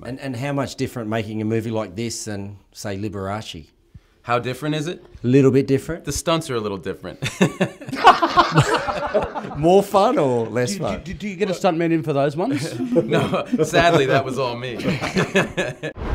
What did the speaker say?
man. And how much different making a movie like this than, say, Liberace? How different is it? A little bit different? The stunts are a little different. More fun or less fun? Do you get a stuntman in for those ones? No, sadly, that was all me.